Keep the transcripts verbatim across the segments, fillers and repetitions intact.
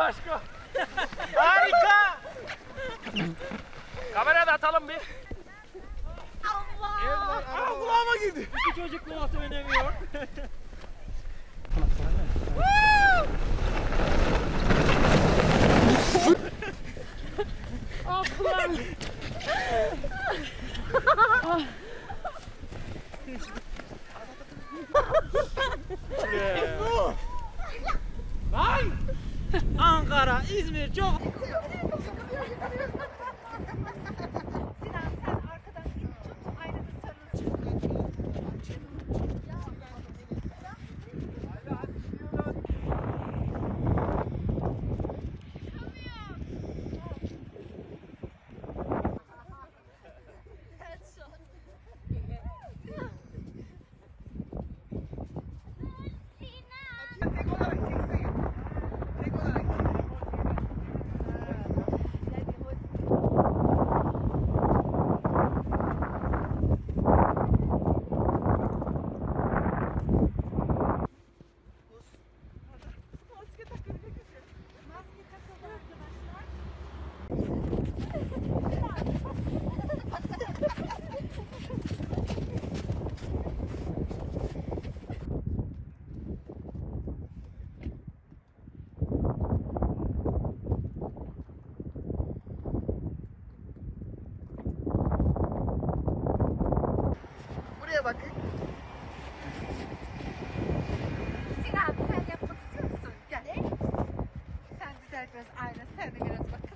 aşkım. Harika. Kameraya da atalım bir. Allah! Aa, kulağıma girdi. İki çocuk kulakta oynamıyor. Ah kulağım. Vay! Ankara, İzmir çok. Sinan sen arkadan ip tut, aynada sarıl. Buraya bakın. Sinan sen yapmak istiyor musun? Gel. Sen düzelt biraz ayna, sen de biraz bakın.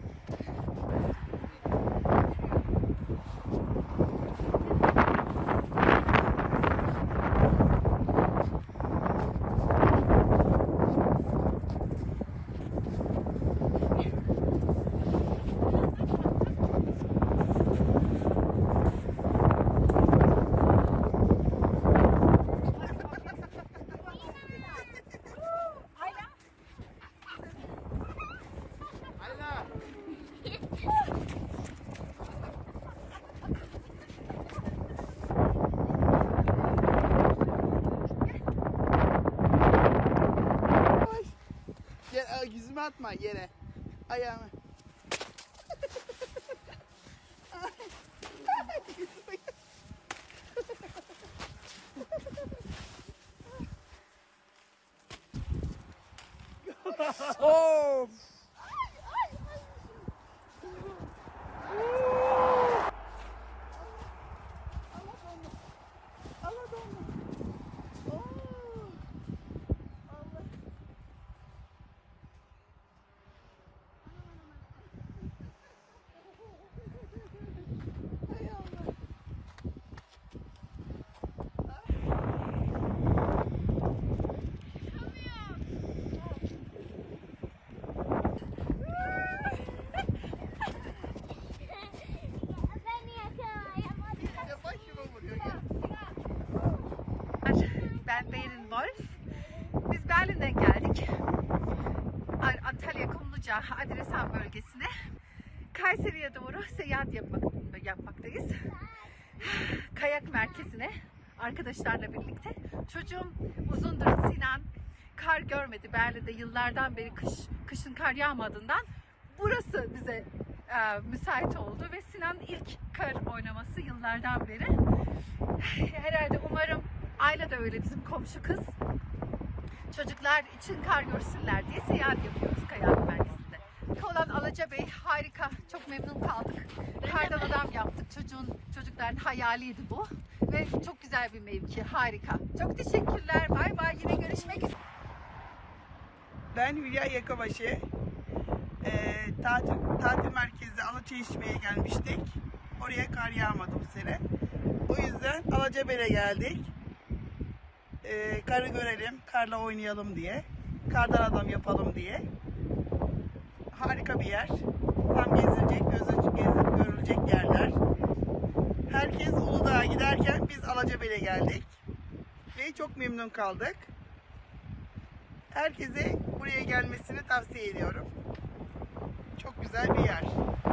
Gel, ay, yüzüme atma yere. Ayağımı. Of. Ben Berin Wolf. Biz Berlin'den geldik. Antalya Kumluca Adrasan bölgesine. Kayseri'ye doğru seyahat yapmak, yapmaktayız. Kayak merkezine arkadaşlarla birlikte. Çocuğum uzundur Sinan. Kar görmedi Berlin'de yıllardan beri kış, kışın kar yağmadığından burası bize e, müsait oldu ve Sinan ilk kar oynaması yıllardan beri. Herhalde umarım Ayla da öyle bizim komşu kız. Çocuklar için kar görsünler diye seyahat yapıyoruz kayak merkezinde. Kolan Alacabey harika. Çok memnun kaldık. Kardan adam yaptık. Çocuğun, çocukların hayaliydi bu. Ve çok güzel bir mevki. Harika. Çok teşekkürler. Bay bay. Yine görüşmek üzere. Ben Hülya Yakabaşı. Ee, tatil, tatil merkezde Alaçay içmeye gelmiştik. Oraya kar yağmadı bu sene. O yüzden Alacabey'e geldik. Ee, karı görelim, karla oynayalım diye. Kardan adam yapalım diye. Harika bir yer. Tam gezilecek, gözü gezip görülecek yerler. Herkes Uludağ'a giderken biz Alacabey'e geldik. Ve çok memnun kaldık. Herkese buraya gelmesini tavsiye ediyorum. Çok güzel bir yer.